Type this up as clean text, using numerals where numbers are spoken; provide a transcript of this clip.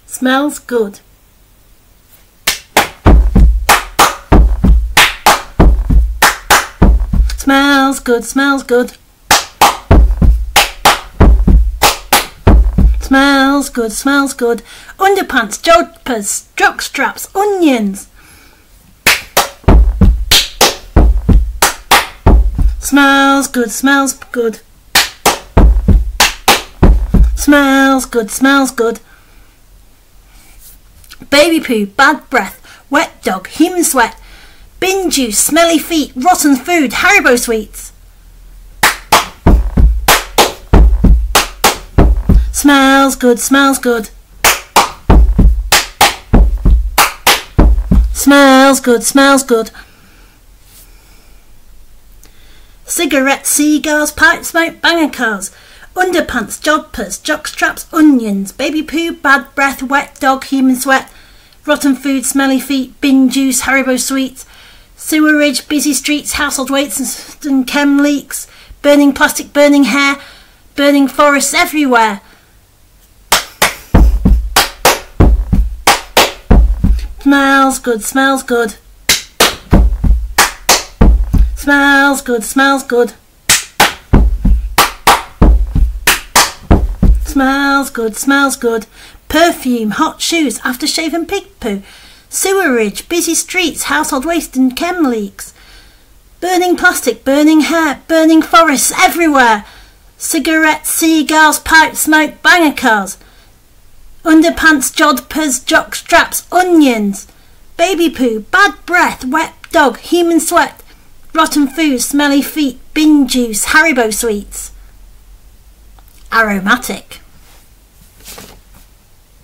Smells good. Smells good, smells good. Smells good, smells good. Underpants, jumpers, jock straps, onions. Smells good, smells good. Smells good, smells good. Baby poo, bad breath, wet dog, human sweat, bin juice, smelly feet, rotten food, Haribo sweets. Smells good, smells good. Smells good, smells good. Cigarettes, cigars, pipe smoke, banger cars, underpants, jumpers, jock straps, onions, baby poo, bad breath, wet dog, human sweat, rotten food, smelly feet, bin juice, Haribo sweets, sewerage, busy streets, household waste and chem leaks, burning plastic, burning hair, burning forests everywhere. Smells good, smells good. Smells good, smells good. Smells good, smells good. Perfume, hot shoes, aftershave and pig poo. Sewerage, busy streets, household waste and chem leaks. Burning plastic, burning hair, burning forests everywhere. Cigarettes, cigars, pipe smoke, banger cars. Underpants, jodhpurs, jock straps, onions. Baby poo, bad breath, wet dog, human sweat, rotten food, smelly feet, bin juice, Haribo sweets. Aromatic.